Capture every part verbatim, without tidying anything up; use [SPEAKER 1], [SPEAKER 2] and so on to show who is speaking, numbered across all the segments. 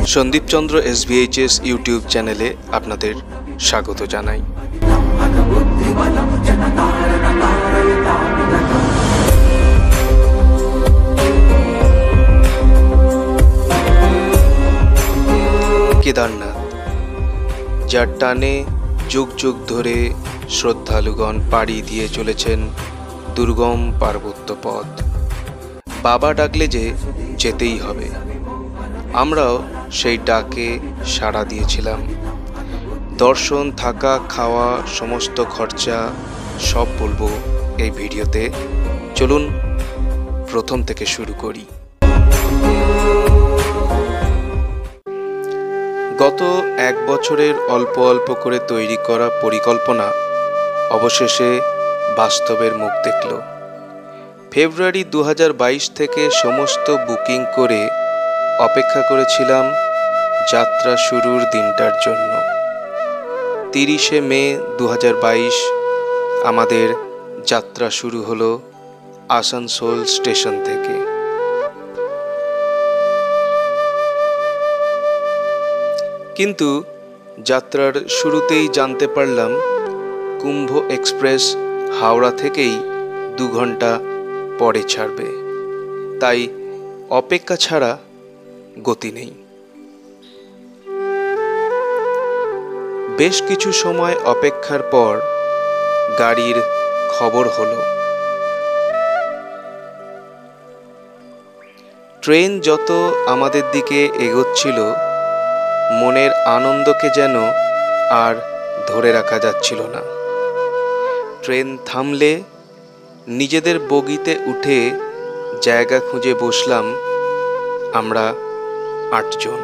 [SPEAKER 1] সন্দীপ চন্দ্র এসভিএইচএস YouTube চ্যানেলে আপনাদের স্বাগত জানাই। কেদারনাথ, যার টানে যুগ যুগ ধরে শ্রদ্ধালুগণ পাড়ি দিয়ে চলেছেন দুর্গম পার্বত্য পথ। বাবা ডাকলে যে যেতেই হবে, আমরাও সেই ডাকে সাড়া দিয়েছিলাম। দর্শন, থাকা, খাওয়া, সমস্ত খরচা সব বলবো এই ভিডিওতে। চলুন প্রথম থেকে শুরু করি। গত এক বছরের অল্প অল্প করে তৈরি করা পরিকল্পনা অবশেষে বাস্তবের মুখ দেখল। ফেব্রুয়ারি দু হাজার বাইশ থেকে সমস্ত বুকিং করে অপেক্ষা করেছিলাম যাত্রা শুরুর দিনটার জন্য। তিরিশে মে দু হাজার বাইশ আমাদের যাত্রা শুরু হলো আসানসোল স্টেশন থেকে। কিন্তু যাত্রার শুরুতেই জানতে পারলাম কুম্ভ এক্সপ্রেস হাওড়া থেকেই দু ঘন্টা পরে ছাড়বে, তাই অপেক্ষা ছাড়া গতি নেই। বেশ কিছু সময় অপেক্ষার পর গাড়ির খবর হলো। ট্রেন যত আমাদের দিকে এগোচ্ছিল, মনের আনন্দকে যেন আর ধরে রাখা যাচ্ছিল না। ট্রেন থামলে নিজেদের বগিতে উঠে জায়গা খুঁজে বসলাম আমরা আটজন।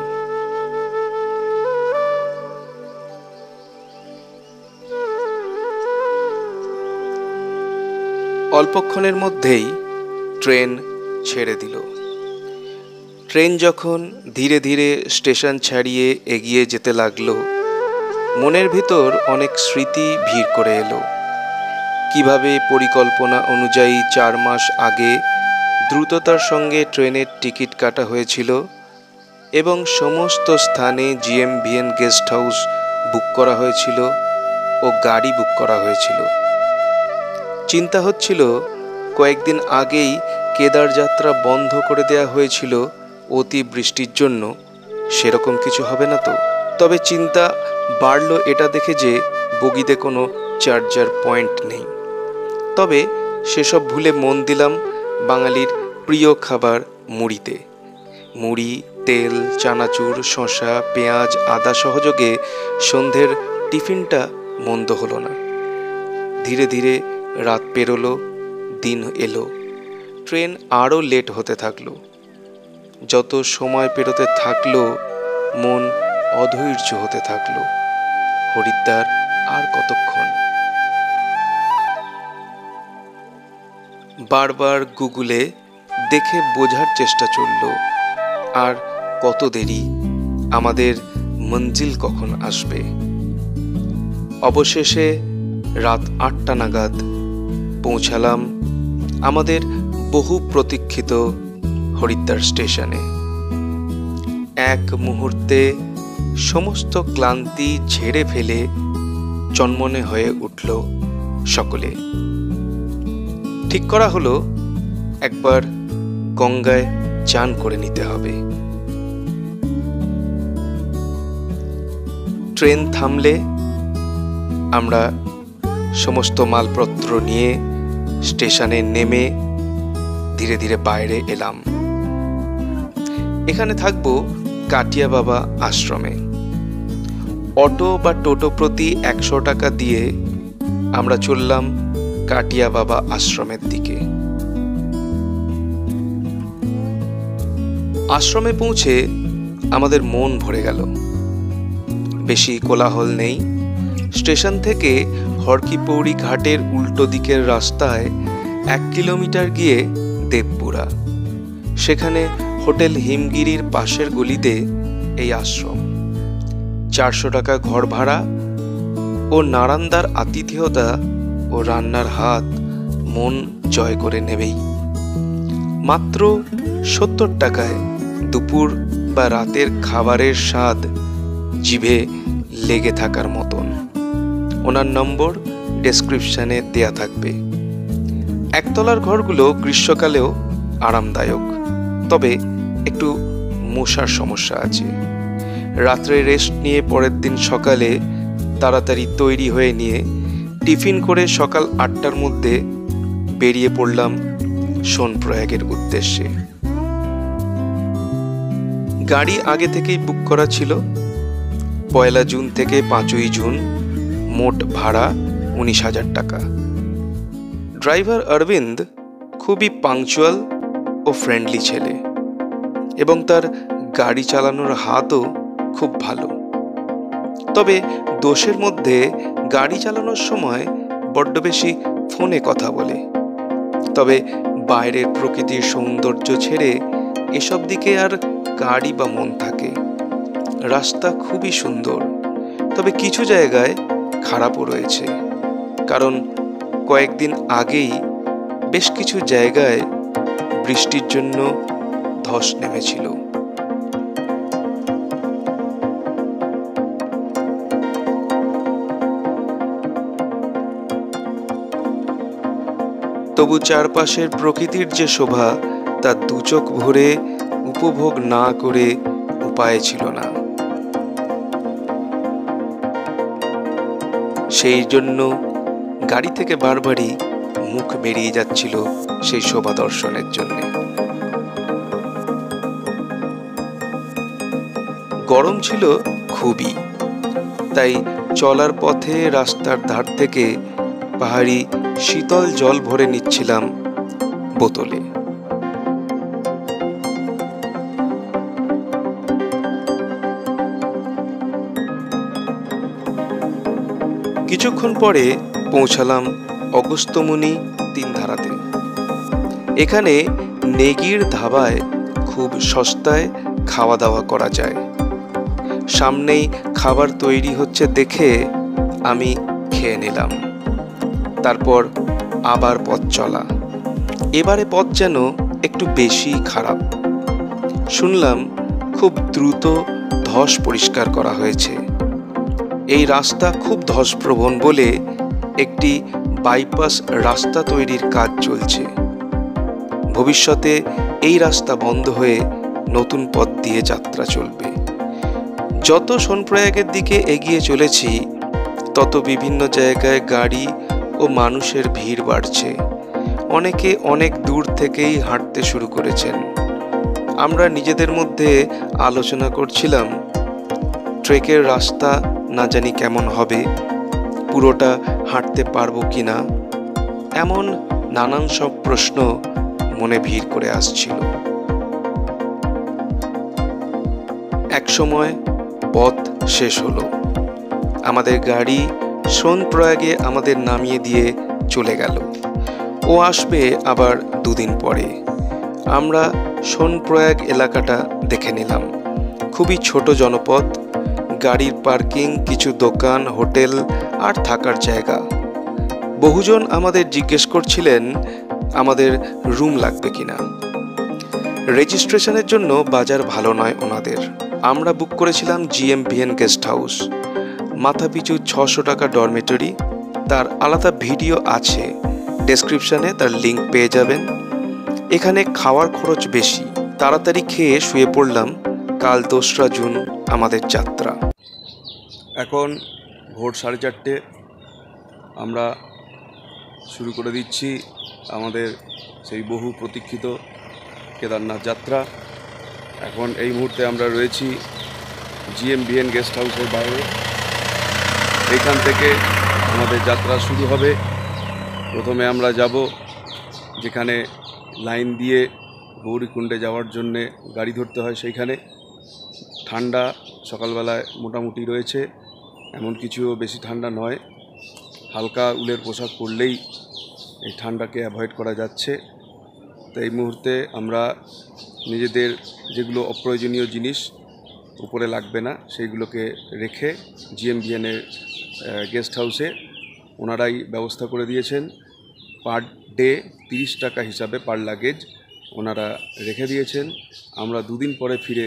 [SPEAKER 1] অল্পক্ষণের মধ্যেই ট্রেন ছেড়ে দিল। ট্রেন যখন ধীরে ধীরে স্টেশন ছাড়িয়ে এগিয়ে যেতে লাগলো, মনের ভিতর অনেক স্মৃতি ভিড় করে এলো। কিভাবে পরিকল্পনা অনুযায়ী চার মাস আগে দ্রুততার সঙ্গে ট্রেনের টিকিট কাটা হয়েছিল এবং সমস্ত স্থানে জিএমভিএন গেস্ট হাউস বুক করা হয়েছিল ও গাড়ি বুক করা হয়েছিল। চিন্তা হচ্ছিল কয়েকদিন আগেই কেদার যাত্রা বন্ধ করে দেওয়া হয়েছিল অতি বৃষ্টির জন্য, সেরকম কিছু হবে না তো। তবে চিন্তা বাড়লো এটা দেখে যে বগিতে কোনো চার্জার পয়েন্ট নেই। তবে সেসব ভুলে মন দিলাম বাঙালির প্রিয় খাবার মুড়িতে। মুড়ি, তেল, চানাচুর, শসা, পেঁয়াজ, আদা সহযোগে সন্ধ্যের টিফিনটা মন্দ হলো না। ধীরে ধীরে রাত পেরোলো, দিন এলো। ট্রেন আরও লেট হতে থাকলো। যত সময় পেরোতে থাকলো, মন অধৈর্য হতে থাকলো। হরিদ্বার আর কতক্ষণ? বারবার গুগলে দেখে বোঝার চেষ্টা চলল, আর কত দেরি, আমাদের মঞ্জিল কখন আসবে। অবশেষে রাত আটটা নাগাদ পৌঁছালাম আমাদের বহু প্রতীক্ষিত হরিদ্বার স্টেশনে। এক মুহূর্তে সমস্ত ক্লান্তি ঝেড়ে ফেলে চনমনে হয়ে উঠল সকলে। ঠিক করা হলো একবার গঙ্গায় চান করে নিতে হবে। ট্রেন থামলে আমরা সমস্ত মালপত্র নিয়ে স্টেশনে নেমে ধীরে ধীরে বাইরে এলাম। এখানে থাকবো কাটিয়া বাবা আশ্রমে। অটো বা টোটো প্রতি একশো টাকা দিয়ে আমরা চললাম কাটিয়া বাবা আশ্রমের দিকে। আশ্রমে পৌঁছে আমাদের মন ভরে গেল। বেশি কোলাহল নেই। স্টেশন থেকে হরকিপৌড়ি ঘাটের উল্টো দিকের রাস্তায় এক কিলোমিটার গিয়ে দেবপুরা। সেখানে হোটেল হিমগিরির পাশের গলিতে এই আশ্রম। চারশো টাকা ঘর ভাড়া ও নারান্দার আতিথেয়তা ও রান্নার হাত মন জয় করে নেবেই। মাত্র সত্তর টাকায় দুপুর বা রাতের খাবারের স্বাদ জিভে লেগে থাকার মতন। ওনার নম্বর ডেসক্রিপশনে দেয়া থাকবে। একতলার ঘরগুলো গ্রীষ্মকালেও আরামদায়ক, তবে একটু মশার সমস্যা আছে। রাত্রে রেস্ট নিয়ে পরের দিন সকালে তাড়াতাড়ি তৈরি হয়ে নিয়ে টিফিন করে সকাল আটটার মধ্যে বেরিয়ে পড়লাম সোনপ্রয়াগের উদ্দেশ্যে। গাড়ি আগে থেকেই বুক করা ছিল। পয়লা জুন থেকে পাঁচই জুন, মোট ভাড়া উনিশ হাজার টাকা। ড্রাইভার অরবিন্দ খুবই পাংচুয়াল ও ফ্রেন্ডলি ছেলে, এবং তার গাড়ি চালানোর হাতও খুব ভালো। তবে দোষের মধ্যে গাড়ি চালানোর সময় বড্ড বেশি ফোনে কথা বলে। তবে বাইরের প্রকৃতির সৌন্দর্য ছেড়ে এসব দিকে আর গাড়ি বা মন থাকে। রাস্তা খুবই সুন্দর, তবে কিছু জায়গায় খারাপও রয়েছে, কারণ কয়েকদিন আগেই বেশ কিছু জায়গায় বৃষ্টির জন্য ধস নেমেছিল। তবু চারপাশের প্রকৃতির যে শোভা তা দুচোখ ভরে উপভোগ না করে উপায় ছিল না। সেই জন্য গাড়ি থেকে বারবারই মুখ বেরিয়ে যাচ্ছিল সেই শোভা দর্শনের জন্য। গরম ছিল খুবই, তাই চলার পথে রাস্তার ধার থেকে পাহাড়ি শীতল জল ভরে নিচ্ছিলাম বোতলে। কিছুক্ষণ পরে পৌঁছালাম অগস্ত্যমুনি তিন ধারাতে। এখানে নেগির ধাবায় খুব সস্তায় খাওয়া দাওয়া করা যায়। সামনেই খাবার তৈরি হচ্ছে দেখে আমি খেয়ে নিলাম। তারপর আবার পথ চলা। এবারে পথ যেন একটু বেশি খারাপ। শুনলাম খুব দ্রুত ধস পরিষ্কার করা হয়েছে। এই রাস্তা খুব ধসপ্রবণ বলে একটি বাইপাস রাস্তা তৈরির কাজ চলছে। ভবিষ্যতে এই রাস্তা বন্ধ হয়ে নতুন পথ দিয়ে যাত্রা চলবে। যত সোনপ্রয়াগের দিকে এগিয়ে চলেছি, তত বিভিন্ন জায়গায় গাড়ি ও মানুষের ভিড় বাড়ছে। অনেকে অনেক দূর থেকেই হাঁটতে শুরু করেছেন। আমরা নিজেদের মধ্যে আলোচনা করছিলাম, ট্রেকের রাস্তা না জানি কেমন হবে, পুরোটা হাঁটতে পারবো কিনা, এমন নানান সব প্রশ্ন মনে ভিড় করে আসছিল। একসময় পথ শেষ হলো। আমাদের গাড়ি সোনপ্রয়াগে আমাদের নামিয়ে দিয়ে চলে গেল। ও আসবে আবার দুদিন পরে। আমরা সোনপ্রয়াগ এলাকাটা দেখে নিলাম। খুবই ছোট জনপদ, গাড়ির পার্কিং, কিছু দোকান, হোটেল আর থাকার জায়গা। বহুজন আমাদের জিজ্ঞেস করছিলেন আমাদের রুম লাগবে কিনা। রেজিস্ট্রেশনের জন্য বাজার ভালো নয় ওনাদের। আমরা বুক করেছিলাম জিএমভিএন গেস্ট হাউস, মাথাপিছু ছশো টাকা ডরমেটরি। তার আলাদা ভিডিও আছে, ডেসক্রিপশনে তার লিঙ্ক পেয়ে যাবেন। এখানে খাওয়ার খরচ বেশি। তাড়াতাড়ি খেয়ে শুয়ে পড়লাম। কাল দোসরা জুন আমাদের যাত্রা।
[SPEAKER 2] এখন ভোর সাড়ে চারটে। আমরা শুরু করে দিচ্ছি আমাদের সেই বহু প্রতীক্ষিত কেদারনাথ যাত্রা। এখন এই মুহূর্তে আমরা রয়েছি জিএমভিএন গেস্ট হাউসের বাইরে। এইখান থেকে আমাদের যাত্রা শুরু হবে। প্রথমে আমরা যাব যেখানে লাইন দিয়ে গৌরীকুণ্ডে যাওয়ার জন্যে গাড়ি ধরতে হয়, সেইখানে। ঠান্ডা সকালবেলায় মোটামুটি রয়েছে, এমন কিছুও বেশি ঠান্ডা নয়। হালকা উলের পোশাক পরলেই এই ঠান্ডাকে অ্যাভয়েড করা যাচ্ছে। তো এই মুহূর্তে আমরা নিজেদের যেগুলো অপ্রয়োজনীয় জিনিস উপরে লাগবে না সেইগুলোকে রেখে জিএমভিএনের গেস্ট হাউসে ওনারাই ব্যবস্থা করে দিয়েছেন। পার ডে তিরিশ টাকা হিসাবে পার লাগেজ ওনারা রেখে দিয়েছেন। আমরা দুদিন পরে ফিরে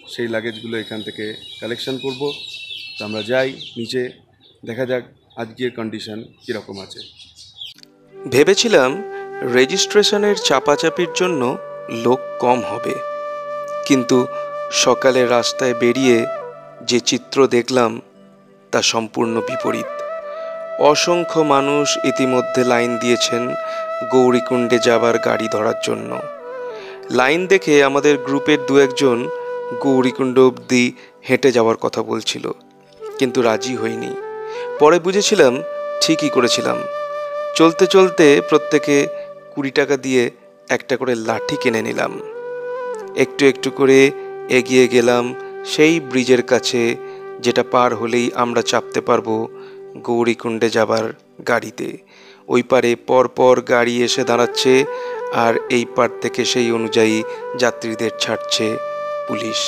[SPEAKER 2] সেই লাগেজগুলো এখান থেকে কালেকশন করব। তো আমরা যাই নিচে, দেখা যাক আজকের কন্ডিশন কীরকম আছে।
[SPEAKER 1] ভেবেছিলাম রেজিস্ট্রেশনের চাপাচাপির জন্য লোক কম হবে, কিন্তু সকালে রাস্তায় বেরিয়ে যে চিত্র দেখলাম তা সম্পূর্ণ বিপরীত। অসংখ্য মানুষ ইতিমধ্যে লাইন দিয়েছেন গৌরীকুণ্ডে যাবার গাড়ি ধরার জন্য। লাইন দেখে আমাদের গ্রুপের দু একজন গৌরীকুণ্ড অবধি হেঁটে যাওয়ার কথা বলছিল, কিন্তু রাজি হইনি। পরে বুঝেছিলাম ঠিকই করেছিলাম। চলতে চলতে প্রত্যেকে কুড়ি টাকা দিয়ে একটা করে লাঠি কিনে নিলাম। একটু একটু করে এগিয়ে গেলাম সেই ব্রিজের কাছে, যেটা পার হলেই আমরা চাপতে পারবো গৌরীকুণ্ডে যাবার গাড়িতে। ওই পারে পরপর গাড়ি এসে দাঁড়াচ্ছে, আর এই পার থেকে সেই অনুযায়ী যাত্রীদের ছাড়ছে পুলিশ।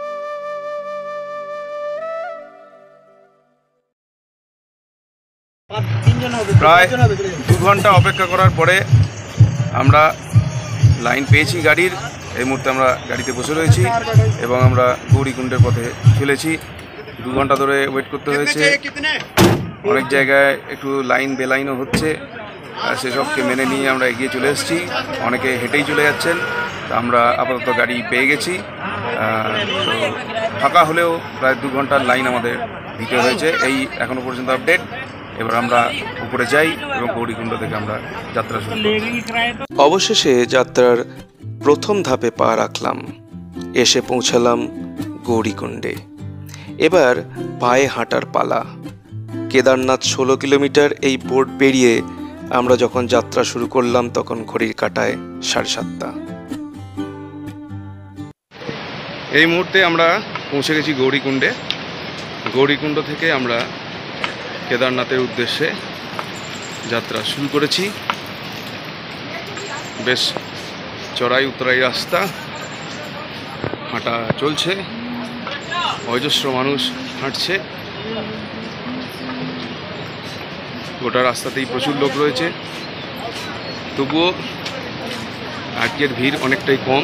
[SPEAKER 2] প্রায় দু ঘন্টা অপেক্ষা করার পরে আমরা লাইন পেয়েছি গাড়ির। এই মুহূর্তে আমরা গাড়িতে বসে রয়েছি এবং আমরা গৌরীকুণ্ডের পথে চলেছি। দু ঘন্টা ধরে ওয়েট করতে হয়েছে। অনেক জায়গায় একটু লাইন বেলাইনও হচ্ছে, সেসবকে মেনে নিয়ে আমরা এগিয়ে চলে এসেছি। অনেকে হেঁটেই চলে যাচ্ছেন। তো আমরা আপাতত গাড়ি পেয়ে গেছি। তো ফাঁকা হলেও প্রায় দু ঘন্টার লাইন আমাদের দিতে হয়েছে। এই এখনো পর্যন্ত আপডেট। এবার আমরা উপরে যাই এবং গৌরীকুণ্ড থেকে আমরা যাত্রা শুরু করি।
[SPEAKER 1] অবশেষে যাত্রার প্রথম ধাপে পা রাখলাম, এসে পৌঁছালাম গৌরীকুণ্ডে। এবার পায়ে হাঁটার পালা। কেদারনাথ ষোলো কিলোমিটার এই বোর্ড পেরিয়ে আমরা যখন যাত্রা শুরু করলাম তখন ঘড়ির কাঁটায় সাড়ে সাতটা।
[SPEAKER 2] এই মুহূর্তে আমরা পৌঁছে গেছি গৌরীকুণ্ডে। গৌরীকুণ্ড থেকে আমরা কেদারনাথের উদ্দেশ্যে যাত্রা শুরু করেছি। বেশ চড়াই উতরাই রাস্তা, হাঁটা চলছে, অজস্র মানুষ হাঁটছে। গোটা রাস্তাতেই প্রচুর লোক রয়েছে, তবুও আজকের ভিড় অনেকটাই কম,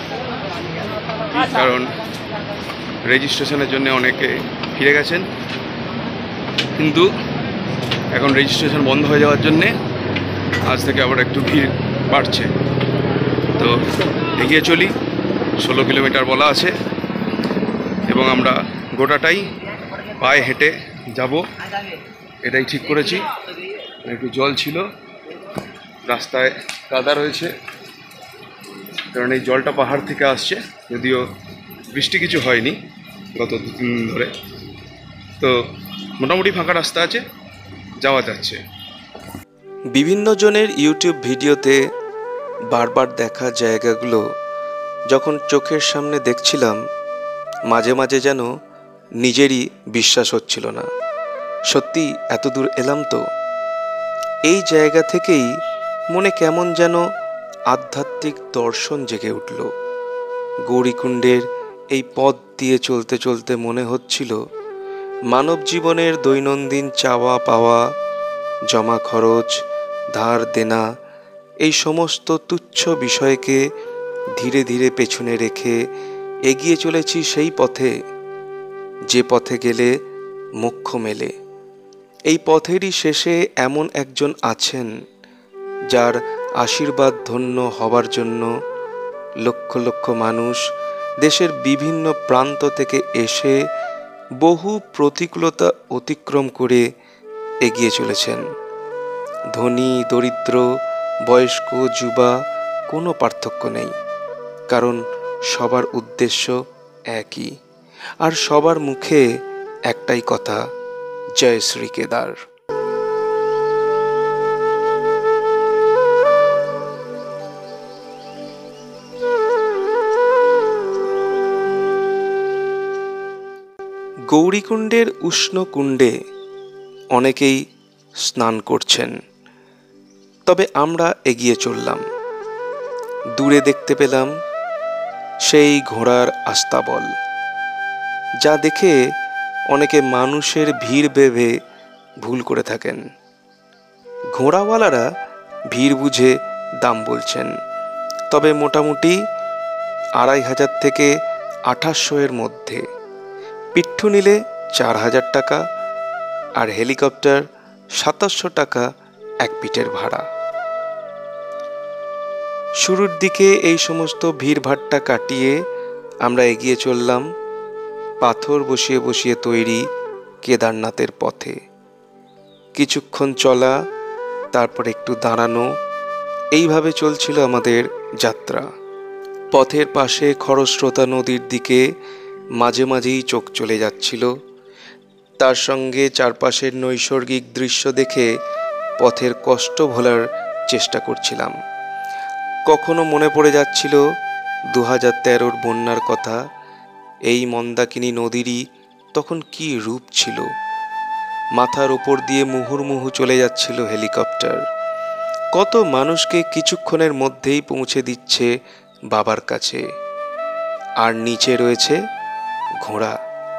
[SPEAKER 2] কারণ রেজিস্ট্রেশনের জন্য অনেকে ফিরে গেছেন। কিন্তু এখন রেজিস্ট্রেশন বন্ধ হয়ে যাওয়ার জন্যে আজ থেকে আবার একটু ভিড় বাড়ছে। তো এগিয়ে চলি, ষোলো কিলোমিটার বলা আছে এবং আমরা গোটাটাই পায়ে হেঁটে যাব, এটাই ঠিক করেছি। একটু জল ছিল, রাস্তায় কাদা রয়েছে, কারণ এই জলটা পাহাড় থেকে আসছে। যদিও বৃষ্টি কিছু হয়নি গত দু তিন দিন ধরে, তো মোটামুটি ফাঁকা রাস্তা আছে, যাওয়া যাচ্ছে।
[SPEAKER 1] বিভিন্ন জনের ইউটিউব ভিডিওতে বারবার দেখা জায়গাগুলো যখন চোখের সামনে দেখছিলাম, মাঝে মাঝে যেন নিজেরই বিশ্বাস হচ্ছিল না। সত্যি এত দূর এলাম তো। এই জায়গা থেকেই মনে কেমন যেন আধ্যাত্মিক দর্শন জেগে উঠল। গৌরীকুণ্ডের এই পথ দিয়ে চলতে চলতে মনে হচ্ছিল মানব জীবনের দৈনন্দিন চাওয়া পাওয়া, জমা খরচ, ধার দেনা, এই সমস্ত তুচ্ছ বিষয়কে ধীরে ধীরে পেছনে রেখে এগিয়ে চলেছি সেই পথে, যে পথে গেলে মোক্ষ মেলে। এই পথেরই শেষে এমন একজন আছেন যার আশীর্বাদ ধন্য হবার জন্য লক্ষ লক্ষ মানুষ দেশের বিভিন্ন প্রান্ত থেকে এসে বহু প্রতিকূলতা অতিক্রম করে এগিয়ে চলেছেন। ধনী দরিদ্র, বয়স্ক যুবা কোনো পার্থক্য নেই, কারণ সবার উদ্দেশ্য একই, আর সবার মুখে একটাই কথা, জয় শ্রী কেদার। গৌরীকুণ্ডের উষ্ণ কুণ্ডে অনেকেই স্নান করছেন, তবে আমরা এগিয়ে চললাম। দূরে দেখতে পেলাম সেই ঘোড়ার আস্তাবল, যা দেখে অনেকে মানুষের ভিড় ভেবে ভুল করে থাকেন। ঘোড়াওয়ালারা ভিড় বুঝে দাম বলছেন, তবে মোটামুটি আড়াই হাজার থেকে আঠাশশো এর মধ্যে, পিট্ঠু নিলে চার হাজার টাকা আর হেলিকপ্টার সাতাশশো টাকা এক পিঠের ভাড়া। শুরুর দিকে এই সমস্ত ভিড়ভাট্টা কাটিয়ে আমরা এগিয়ে চললাম পাথর বসিয়ে বসিয়ে তৈরি কেদারনাথের পথে। কিছুক্ষণ চলা, তারপর একটু দাঁড়ানো, এইভাবে চলছিল আমাদের যাত্রা। পথের পাশে খরস্রোতা নদীর দিকে মাঝে মাঝেই চোখ চলে যাচ্ছিল, তার সঙ্গে চারপাশের নৈসর্গিক দৃশ্য দেখে পথের কষ্ট ভোলার চেষ্টা করছিলাম। কখনো মনে পড়ে যাচ্ছিল দু হাজার তেরোর বন্যার কথা। এই মন্দাকিনী নদীরই তখন কি রূপ ছিল। মাথার ওপর দিয়ে মুহুর্মুহু চলে যাচ্ছিল হেলিকপ্টার, কত মানুষকে কিছুক্ষণের মধ্যেই পৌঁছে দিচ্ছে বাবার কাছে। আর নিচে রয়েছে ঘোড়া,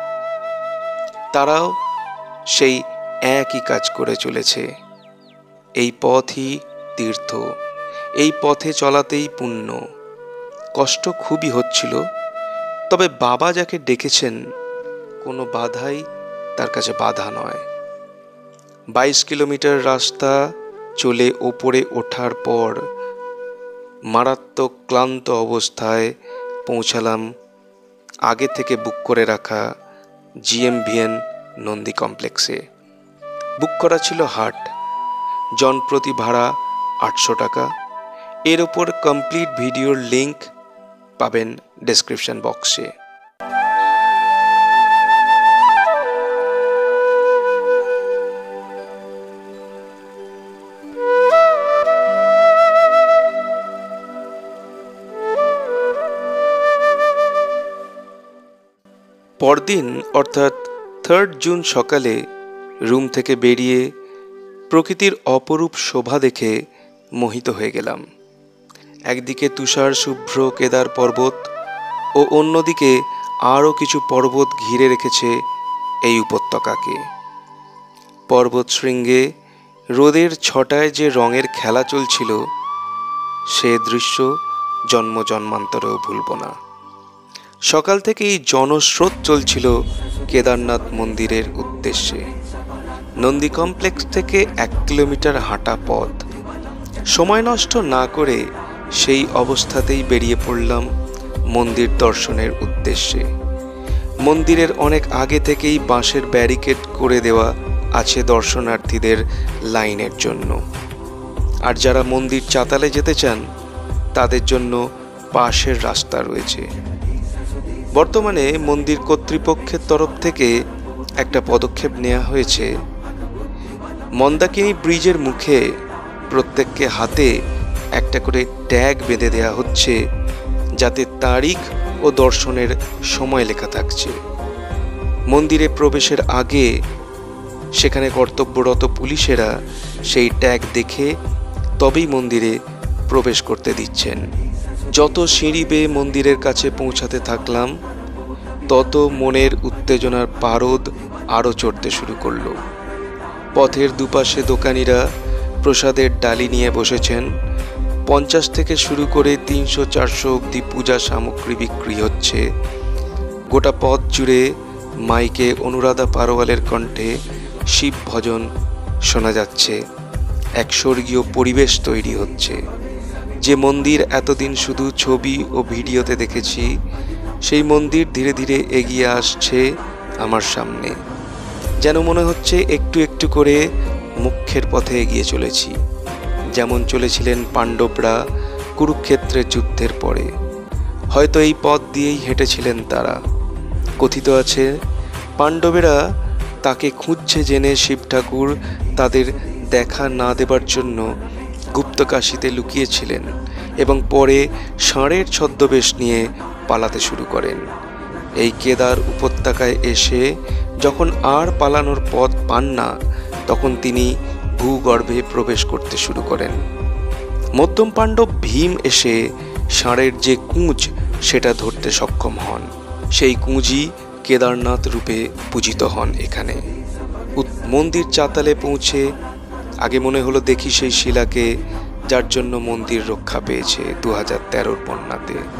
[SPEAKER 1] তারাও সেই একই কাজ করে চলেছে। এই পথই তীর্থ, এই পথে চলাতেই পুণ্য। কষ্ট খুবই হচ্ছিল, তবে বাবা যাকে ডেকেছেন কোনো বাধাই তার কাছে বাধা নয়। বাইশ কিলোমিটার রাস্তা চলে ওপরে ওঠার পর মারাত্মক ক্লান্ত অবস্থায় পৌঁছালাম আগে থেকে বুক করে রাখা জিএমভিএন নন্দী কমপ্লেক্সে। বুক করা ছিল হাট, জনপ্রতি ভাড়া আটশো টাকা। এর ওপর কমপ্লিট ভিডিওর লিংক পাবেন ডেসক্রিপশন বক্সে। পরদিন অর্থাৎ থার্ড জুন সকালে রুম থেকে বেরিয়ে প্রকৃতির অপরূপ শোভা দেখে মোহিত হয়ে গেলাম। একদিকে তুষার শুভ্র কেদার পর্বত ও অন্যদিকে আরও কিছু পর্বত ঘিরে রেখেছে এই উপত্যকাকে। পর্বত শৃঙ্গে রোদের ছটায় যে রঙের খেলা চলছিল, সে দৃশ্য জন্ম জন্মান্তরেও ভুলব না। সকাল থেকেই জনস্রোত চলছিল কেদারনাথ মন্দিরের উদ্দেশ্যে। নন্দী কমপ্লেক্স থেকে এক কিলোমিটার হাঁটা পথ। সময় নষ্ট না করে সেই অবস্থাতেই বেরিয়ে পড়লাম মন্দির দর্শনের উদ্দেশ্যে। মন্দিরের অনেক আগে থেকেই বাঁশের ব্যারিকেড করে দেওয়া আছে দর্শনার্থীদের লাইনের জন্য। আর যারা মন্দির চাতালে যেতে চান তাদের জন্য পাশের রাস্তা রয়েছে। বর্তমানে মন্দির কর্তৃপক্ষের তরফ থেকে একটা পদক্ষেপ নেওয়া হয়েছে। মন্দাকিনী ব্রিজের মুখে প্রত্যেককে হাতে একটা করে ট্যাগ বেঁধে দেওয়া হচ্ছে, যাতে তারিখ ও দর্শনের সময় লেখা থাকছে। মন্দিরে প্রবেশের আগে সেখানে কর্তব্যরত পুলিশেরা সেই ট্যাগ দেখে তবেই মন্দিরে প্রবেশ করতে দিচ্ছেন। যত সিঁড়ি বেয়ে মন্দিরের কাছে পৌঁছাতে থাকলাম, তত মনের উত্তেজনার পারদ আরও চড়তে শুরু করলো। পথের দুপাশে দোকানিরা প্রসাদের ডালি নিয়ে বসেছেন। পঞ্চাশ থেকে শুরু করে তিনশো চারশো অবধি পূজা সামগ্রী বিক্রি হচ্ছে। গোটা পথ জুড়ে মাইকে অনুরাধা পারোয়ালের কণ্ঠে শিব ভজন শোনা যাচ্ছে। এক স্বর্গীয় পরিবেশ তৈরি হচ্ছে। যে মন্দির এতদিন শুধু ছবি ও ভিডিওতে দেখেছি, সেই মন্দির ধীরে ধীরে এগিয়ে আসছে আমার সামনে। যেন মনে হচ্ছে একটু একটু করে মুখ্যের পথে এগিয়ে চলেছি, যেমন চলেছিলেন পাণ্ডবরা কুরুক্ষেত্রের যুদ্ধের পরে। হয়তো এই পথ দিয়েই হেঁটেছিলেন তারা। কথিত আছে পাণ্ডবেরা তাকে খুঁজছে জেনে শিব ঠাকুর তাদের দেখা না দেবার জন্য গুপ্তকাশীতে লুকিয়েছিলেন এবং পরে ষাঁড়ের ছদ্মবেশ নিয়ে পালাতে শুরু করেন। এই কেদার উপত্যকায় এসে যখন আর পালানোর পথ পান না, তখন তিনি ভূগর্ভে প্রবেশ করতে শুরু করেন। মধ্যম পাণ্ডব ভীম এসে ষাঁড়ের যে কুঁজ সেটা ধরতে সক্ষম হন। সেই কুঁজই কেদারনাথ রূপে পূজিত হন এখানে। মন্দির চাতালে পৌঁছে আগে মনে হলো দেখি সেই শিলাকে, যার জন্য মন্দির রক্ষা পেয়েছে দু হাজার তেরোর বন্যাতে।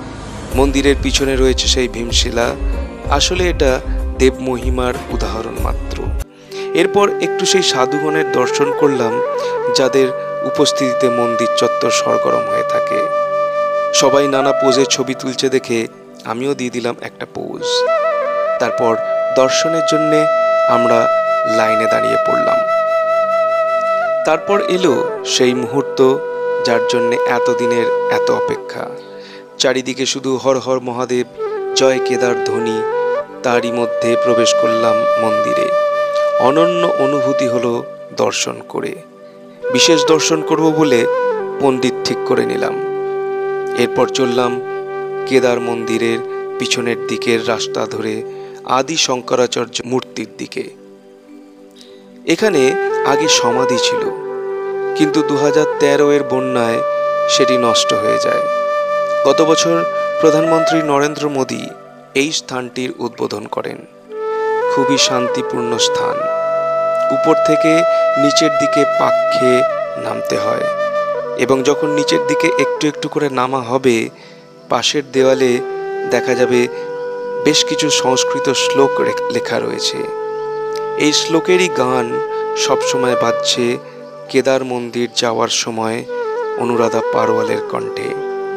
[SPEAKER 1] মন্দিরের পিছনে রয়েছে সেই ভীমশিলা। আসলে এটা দেবমহিমার উদাহরণ মাত্র। এরপর একটু সেই সাধুগণের দর্শন করলাম, যাদের উপস্থিতিতে মন্দির চত্বর সরগরম হয়ে থাকে। সবাই নানা পোজে ছবি তুলছে দেখে আমিও দিয়ে দিলাম একটা পোজ। তারপর দর্শনের জন্যে আমরা লাইনে দাঁড়িয়ে পড়লাম। তারপর এলো সেই মুহূর্ত, যার জন্যে এতদিনের এত অপেক্ষা। চারিদিকে শুধু হর হর মহাদেব, জয় কেদার ধ্বনি। তারই মধ্যে প্রবেশ করলাম মন্দিরে। অনন্য অনুভূতি হলো দর্শন করে। বিশেষ দর্শন করব বলে পণ্ডিত ঠিক করে নিলাম। এরপর চললাম কেদার মন্দিরের পিছনের দিকের রাস্তা ধরে আদি শঙ্করাচার্য মূর্তির দিকে। এখানে আগে সমাধি ছিল, কিন্তু দু হাজার তেরো এর বন্যায় সেটি নষ্ট হয়ে যায়। গত বছর প্রধানমন্ত্রী নরেন্দ্র মোদী এই স্থানটির উদ্বোধন করেন। খুবই শান্তিপূর্ণ স্থান। উপর থেকে নিচের দিকে পাক খেয়ে নামতে হয়, এবং যখন নিচের দিকে একটু একটু করে নামা হবে, পাশের দেওয়ালে দেখা যাবে বেশ কিছু সংস্কৃত শ্লোক লেখা রয়েছে। এই শ্লোকেরই গান সবসময় বাজছে কেদার মন্দির যাওয়ার সময় অনুরাধা পারওয়ালের কণ্ঠে।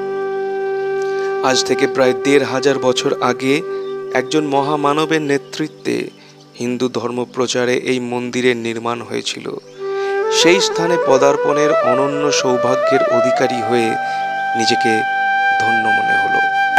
[SPEAKER 1] আজ থেকে প্রায় দেড় হাজার বছর আগে একজন মহামানবের নেতৃত্বে হিন্দু ধর্ম প্রচারে এই মন্দিরের নির্মাণ হয়েছিল। সেই স্থানে পদার্পণের অনন্য সৌভাগ্যের অধিকারী হয়ে নিজেকে ধন্য মনে হলো।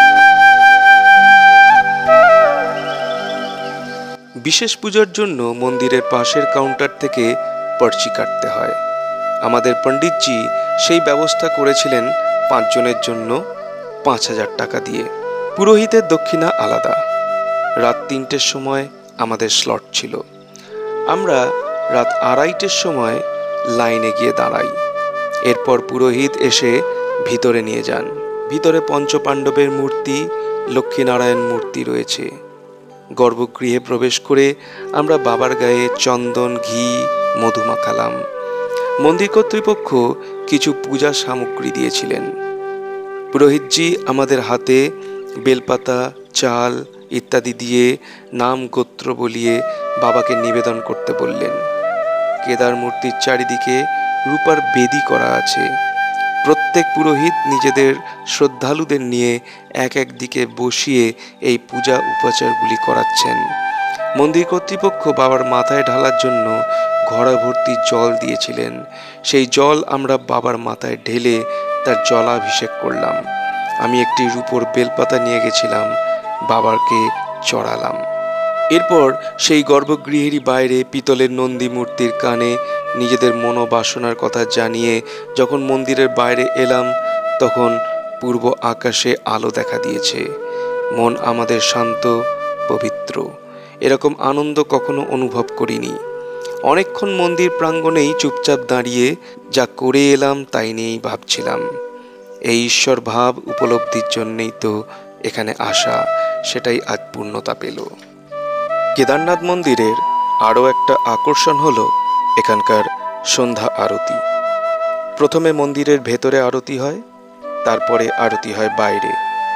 [SPEAKER 1] বিশেষ পূজার জন্য মন্দিরের পাশের কাউন্টার থেকে পর্চি কাটতে হয়। আমাদের পণ্ডিতজি সেই ব্যবস্থা করেছিলেন পাঁচজনের জন্য পাঁচ হাজার টাকা দিয়ে। পুরোহিতের দক্ষিণা আলাদা। রাত তিনটের সময় আমাদের স্লট ছিল। আমরা রাত আড়াইটের সময় লাইনে গিয়ে দাঁড়াই। এরপর পুরোহিত এসে ভিতরে নিয়ে যান। ভিতরে পঞ্চপাণ্ডবের মূর্তি, লক্ষ্মীনারায়ণ মূর্তি রয়েছে। গর্ভগৃহে প্রবেশ করে আমরা বাবার গায়ে চন্দন, ঘি, মধু মাখালাম। মন্দির কর্তৃপক্ষ কিছু পূজা সামগ্রী দিয়েছিলেন। পুরোহিতজি আমাদের হাতে বেলপাতা, চাল ইত্যাদি দিয়ে নাম গোত্র বলিয়ে বাবাকে নিবেদন করতে বললেন। কেদার মূর্তির চারিদিকে রূপার বেদি করা আছে। প্রত্যেক পুরোহিত নিজেদের শ্রদ্ধালুদের নিয়ে এক এক দিকে বসিয়ে এই পূজা উপাচারগুলি করাচ্ছেন। মন্দির কর্তৃপক্ষ বাবার মাথায় ঢালার জন্য ঘড়া ভর্তি জল দিয়েছিলেন। সেই জল আমরা বাবার মাথায় ঢেলে তার জলাভিষেক করলাম। আমি একটি রূপোর বেলপাতা নিয়ে গেছিলাম, বাবাকে চড়ালাম। এরপর সেই গর্ভগৃহেরই বাইরে পিতলের নন্দী মূর্তির কানে নিজেদের মনোবাসনার কথা জানিয়ে যখন মন্দিরের বাইরে এলাম, তখন পূর্ব আকাশে আলো দেখা দিয়েছে। মন আমাদের শান্ত, পবিত্র। এরকম আনন্দ কখনো অনুভব করিনি। অনেকক্ষণ মন্দির প্রাঙ্গণেই চুপচাপ দাঁড়িয়ে যা করে এলাম তাই নিয়েই ভাবছিলাম। এই ঈশ্বর ভাব উপলব্ধির জন্যেই তো এখানে আসা, সেটাই আজ পূর্ণতা পেল। কেদারনাথ মন্দিরের আরও একটা আকর্ষণ হলো এখানকার সন্ধ্যা আরতি। প্রথমে মন্দিরের ভেতরে আরতি হয়, তারপরে আরতি হয় বাইরে।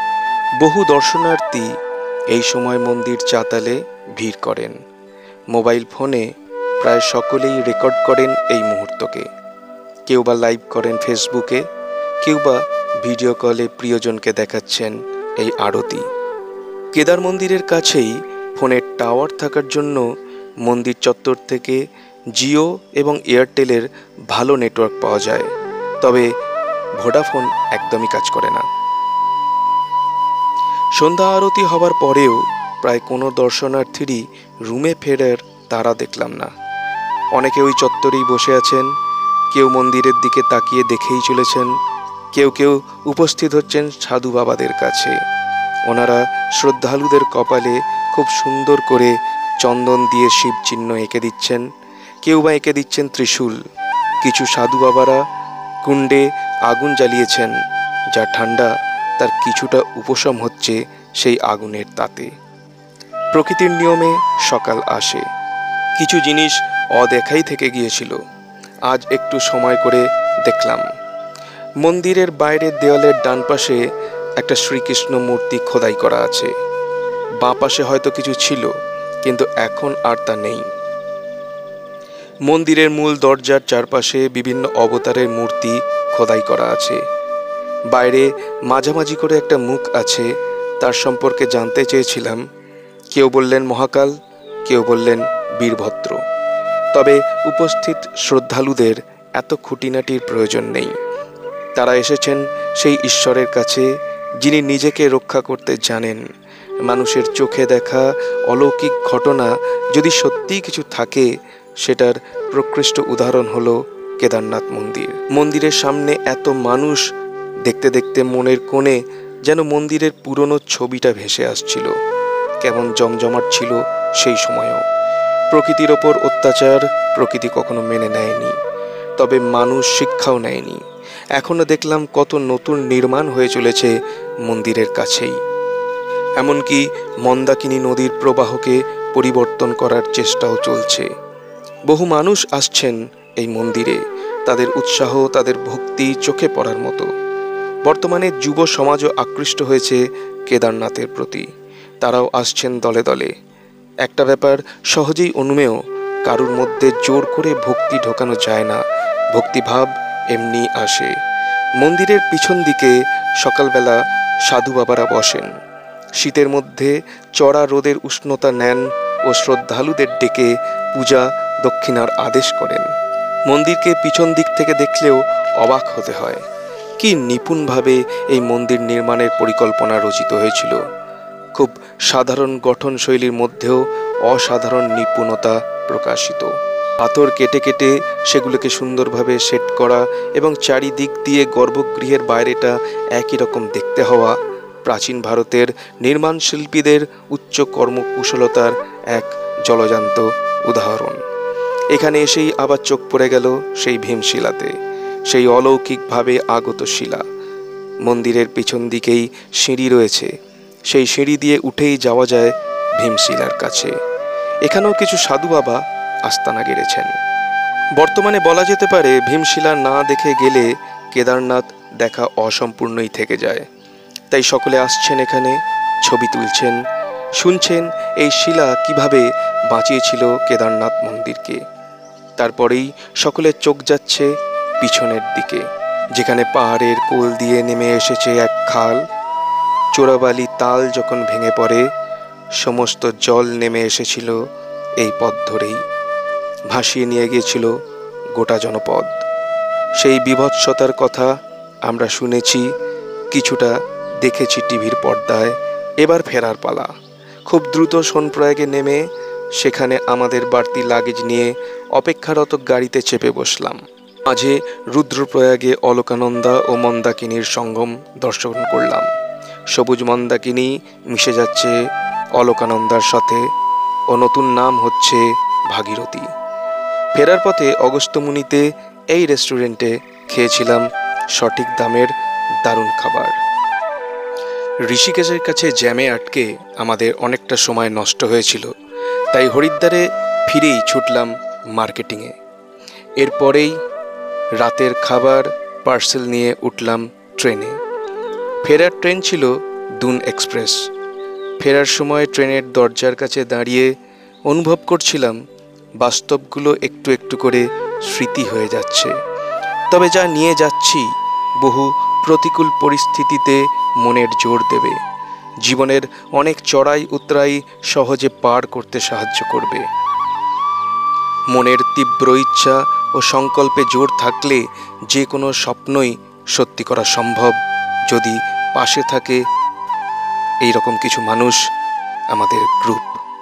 [SPEAKER 1] বহু দর্শনার্থী এই সময় মন্দির চাতালে ভিড় করেন। মোবাইল ফোনে প্রায় সকলেই রেকর্ড করেন এই মুহূর্তকে। কেউ বা লাইভ করেন ফেসবুকে, কেউ বা ভিডিও কলে প্রিয়জনকে দেখাচ্ছেন এই আরতি। কেদার মন্দিরের কাছেই ফোনের টাওয়ার থাকার জন্য মন্দির চত্বর থেকে জিও এবং এয়ারটেলের ভালো নেটওয়ার্ক পাওয়া যায়, তবে ভোডাফোন একদমই কাজ করে না। সন্ধ্যা আরতি হবার পরেও প্রায় কোনো দর্শনার্থীরই রুমে ফেরার তারা দেখলাম না। অনেকে ওই চত্বরেই বসে আছেন, কেউ মন্দিরের দিকে তাকিয়ে দেখেই চলেছেন, কেউ কেউ উপস্থিত হচ্ছেন সাধু বাবাদের কাছে। ওনারা শ্রদ্ধালুদের কপালে খুব সুন্দর করে চন্দন দিয়ে শিব চিহ্ন এঁকে দিচ্ছেন, কেউ বা এঁকে দিচ্ছেন ত্রিশূল। কিছু সাধু বাবারা কুণ্ডে আগুন জ্বালিয়েছেন, যা ঠান্ডা, তার কিছুটা উপশম হচ্ছে সেই আগুনের তাতে। প্রকৃতির নিয়মে সকাল আসে। কিছু জিনিস অদেখাই থেকে গিয়েছিল, আজ একটু সময় করে দেখলাম। মন্দিরের বাইরের দেওয়ালের ডান পাশে একটা শ্রীকৃষ্ণ মূর্তি খোদাই করা আছে। বাঁ পাশে হয়তো কিছু ছিল, কিন্তু এখন আর তা নেই। মন্দিরের মূল দরজার চারপাশে বিভিন্ন অবতারের মূর্তি খোদাই করা আছে। বাইরে মাঝামাঝি করে একটা মুখ আছে, তার সম্পর্কে জানতে চেয়েছিলাম। কেউ বললেন মহাকাল, কেউ বললেন বীরভদ্র। তবে উপস্থিত শ্রদ্ধালুদের এত খুঁটিনাটির প্রয়োজন নেই। তারা এসেছেন সেই ঈশ্বরের কাছে যিনি নিজেকে রক্ষা করতে জানেন। মানুষের চোখে দেখা অলৌকিক ঘটনা যদি সত্যিই কিছু থাকে, সেটার প্রকৃষ্ট উদাহরণ হলো কেদারনাথ মন্দির। মন্দিরের সামনে এত মানুষ দেখতে দেখতে মনের কোণে যেন মন্দিরের পুরনো ছবিটা ভেসে আসছিল। কেমন জমজমাট ছিল সেই সময়ও। প্রকৃতির ওপর অত্যাচার প্রকৃতি কখনো মেনে নেয়নি, তবে মানুষ শিক্ষাও নেয়নি। এখনো দেখলাম কত নতুন নির্মাণ হয়ে চলেছে মন্দিরের কাছেই। এমনকি মন্দাকিনী নদীর প্রবাহকে পরিবর্তন করার চেষ্টাও চলছে। বহু মানুষ আসছেন এই মন্দিরে, তাদের উৎসাহ, তাদের ভক্তি চোখে পড়ার মতো। বর্তমানে যুব সমাজও আকৃষ্ট হয়েছে কেদারনাথের প্রতি। তারাও আসছেন দলে দলে। একটা ব্যাপার সহজেই অনুমেয়, কারুর মধ্যে জোর করে ভক্তি ঢোকানো যায় না, ভক্তিভাব এমনি আসে। মন্দিরের পিছন দিকে সকালবেলা সাধু বাবারা বসেন। শীতের মধ্যে চড়া রোদের উষ্ণতা নেন ও শ্রদ্ধালুদের ডেকে পূজা দক্ষিণার আদেশ করেন। মন্দিরকে পিছন দিক থেকে দেখলেও অবাক হতে হয়। কি নিপুণভাবে এই মন্দির নির্মাণের পরিকল্পনা রচিত হয়েছিল। খুব সাধারণ গঠনশৈলীর মধ্যেও অসাধারণ নিপুণতা প্রকাশিত। পাথর কেটে কেটে সেগুলোকে সুন্দরভাবে সেট করা এবং চারিদিক দিয়ে গর্ভগৃহের বাইরেটা একই রকম দেখতে হওয়া প্রাচীন ভারতের নির্মাণ শিল্পীদের উচ্চ কর্মকুশলতার এক জলজান্ত উদাহরণ। এখানে এসেই আবার চোখ পড়ে গেল সেই ভীমশিলাতে, সেই অলৌকিকভাবে আগত শিলা। মন্দিরের পিছন দিকেই সিঁড়ি রয়েছে, সেই সিঁড়ি দিয়ে উঠেই যাওয়া যায় ভীমশিলার কাছে। এখানেও কিছু সাধু বাবা আস্তানা গেড়েছেন। বর্তমানে বলা যেতে পারে ভীমশিলা না দেখে গেলে কেদারনাথ দেখা অসম্পূর্ণই থেকে যায়। তাই সকলে আসছেন এখানে, ছবি তুলছেন, শুনছেন এই শিলা কিভাবে বাঁচিয়েছিল কেদারনাথ মন্দিরকে। তারপরেই সকলের চোখ যাচ্ছে পিছনের দিকে, যেখানে পাহাড়ের কোল দিয়ে নেমে এসেছে এক খাল। চোরাবালি তাল যখন ভেঙে পড়ে, সমস্ত জল নেমে এসেছিল এই পথ ধরেই, ভাসিয়ে নিয়ে গিয়েছিল গোটা জনপদ। সেই বিভৎসতার কথা আমরা শুনেছি, কিছুটা দেখেছি টিভির পর্দায়। এবার ফেরার পালা। খুব দ্রুত সোনপ্রয়াগে নেমে সেখানে আমাদের বাড়তি লাগেজ নিয়ে অপেক্ষারত গাড়িতে চেপে বসলাম। মাঝে রুদ্রপ্রয়াগে অলকানন্দা ও মন্দাকিনীর সঙ্গম দর্শন করলাম। সবুজ মন্দাকিনী মিশে যাচ্ছে অলকানন্দার সাথে ও নতুন নাম হচ্ছে ভাগীরথী। ফেরার পথে অগস্ত্যমুনিতে এই রেস্টুরেন্টে খেয়েছিলাম সঠিক দামের দারুণ খাবার। ঋষিকেশের কাছে জ্যামে আটকে আমাদের অনেকটা সময় নষ্ট হয়েছিল, তাই হরিদ্বারে ফিরেই ছুটলাম মার্কেটিংয়ে। এরপরেই রাতের খাবার পার্সেল নিয়ে উঠলাম ট্রেনে। ফেরার ট্রেন ছিল দুন এক্সপ্রেস। ফেরার সময় ট্রেনের দরজার কাছে দাঁড়িয়ে অনুভব করছিলাম বাস্তবগুলো একটু একটু করে স্মৃতি হয়ে যাচ্ছে। তবে যা নিয়ে যাচ্ছি বহু প্রতিকূল পরিস্থিতিতে মনের জোর দেবে, জীবনের অনেক চড়াই উতরাই সহজে পার করতে সাহায্য করবে। মনের তীব্র ইচ্ছা ও সংকল্পে জোর থাকলে যে কোনো স্বপ্নই সত্যি করা সম্ভব, যদি পাশে থাকে এই রকম কিছু মানুষ, আমাদের গ্রুপ।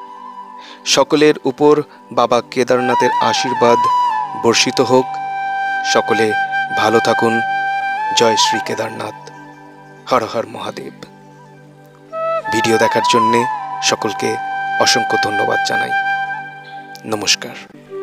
[SPEAKER 1] সকলের উপর বাবা কেদারনাথের আশীর্বাদ বর্ষিত হোক। সকলে ভালো থাকুন। জয় শ্রী কেদারনাথ। হর হর মহাদেব। ভিডিও দেখার জন্যে সকলকে অসংখ্য ধন্যবাদ জানাই। নমস্কার।